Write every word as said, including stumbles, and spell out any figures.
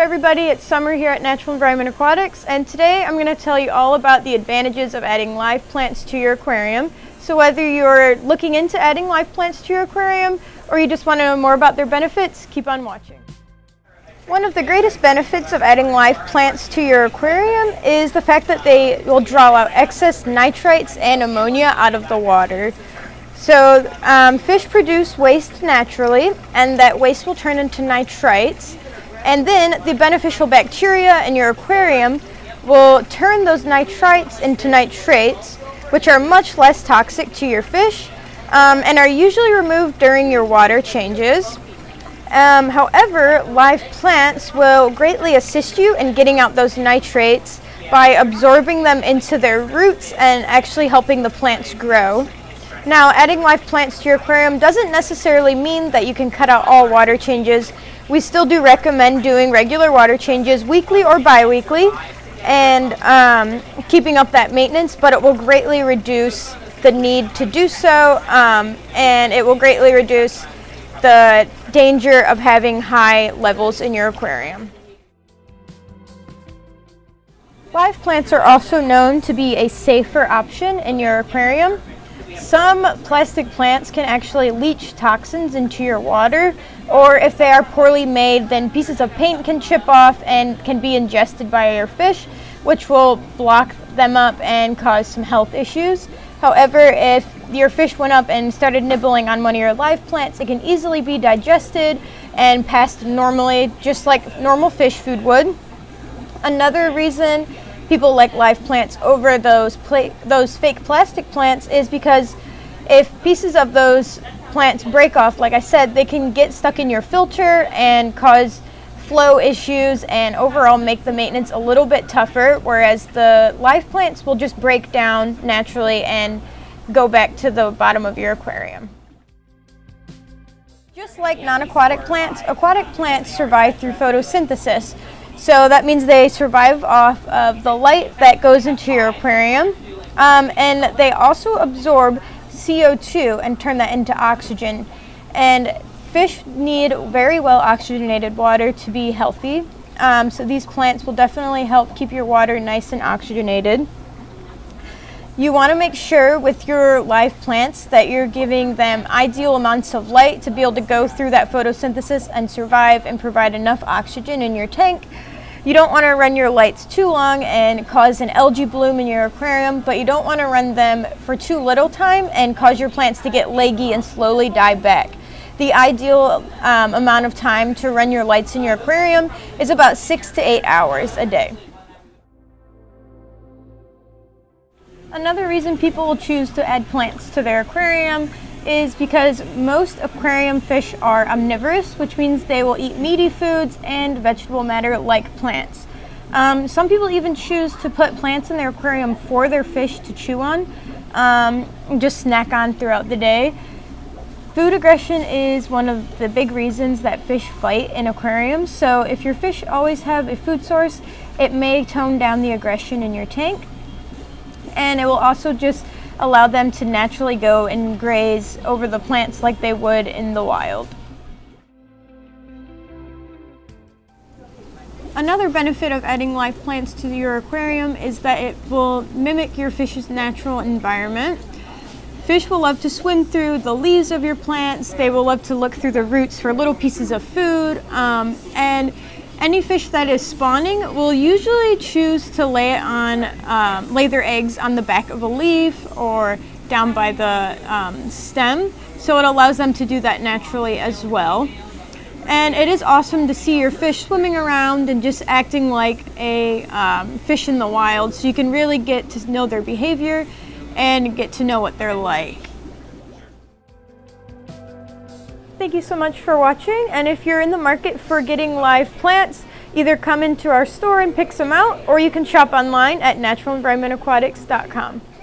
everybody, it's Summer here at Natural Environment Aquatics, and today I'm going to tell you all about the advantages of adding live plants to your aquarium. So whether you're looking into adding live plants to your aquarium or you just want to know more about their benefits, keep on watching. One of the greatest benefits of adding live plants to your aquarium is the fact that they will draw out excess nitrites and ammonia out of the water. So um, fish produce waste naturally, and that waste will turn into nitrites. And then the beneficial bacteria in your aquarium will turn those nitrites into nitrates, which are much less toxic to your fish um, and are usually removed during your water changes. Um, however, live plants will greatly assist you in getting out those nitrates by absorbing them into their roots and actually helping the plants grow. Now, adding live plants to your aquarium doesn't necessarily mean that you can cut out all water changes. We still do recommend doing regular water changes weekly or bi-weekly and um, keeping up that maintenance, but it will greatly reduce the need to do so um, and it will greatly reduce the danger of having high levels in your aquarium. Live plants are also known to be a safer option in your aquarium. Some plastic plants can actually leach toxins into your water, or if they are poorly made, then pieces of paint can chip off and can be ingested by your fish, which will block them up and cause some health issues. However, if your fish went up and started nibbling on one of your live plants, it can easily be digested and passed normally, just like normal fish food would. Another reason people like live plants over those pla those fake plastic plants is because if pieces of those plants break off, like I said, they can get stuck in your filter and cause flow issues and overall make the maintenance a little bit tougher, whereas the live plants will just break down naturally and go back to the bottom of your aquarium. Just like non-aquatic plants, aquatic plants survive through photosynthesis. So that means they survive off of the light that goes into your aquarium, um, and they also absorb C O two and turn that into oxygen. And fish need very well oxygenated water to be healthy, um, so these plants will definitely help keep your water nice and oxygenated. You want to make sure with your live plants that you're giving them ideal amounts of light to be able to go through that photosynthesis and survive and provide enough oxygen in your tank. You don't want to run your lights too long and cause an algae bloom in your aquarium, but you don't want to run them for too little time and cause your plants to get leggy and slowly die back. The ideal um, amount of time to run your lights in your aquarium is about six to eight hours a day. Another reason people will choose to add plants to their aquarium is because most aquarium fish are omnivorous, which means they will eat meaty foods and vegetable matter like plants. Um, some people even choose to put plants in their aquarium for their fish to chew on, um, and just snack on throughout the day. Food aggression is one of the big reasons that fish fight in aquariums, so if your fish always have a food source, it may tone down the aggression in your tank. And it will also just allow them to naturally go and graze over the plants like they would in the wild. Another benefit of adding live plants to your aquarium is that it will mimic your fish's natural environment. Fish will love to swim through the leaves of your plants. They will love to look through the roots for little pieces of food, um, and any fish that is spawning will usually choose to lay it on, um, lay their eggs on the back of a leaf or down by the um, stem, so it allows them to do that naturally as well. And it is awesome to see your fish swimming around and just acting like a um, fish in the wild, so you can really get to know their behavior and get to know what they're like. Thank you so much for watching, and if you're in the market for getting live plants, either come into our store and pick some out, or you can shop online at natural environment aquatics dot com.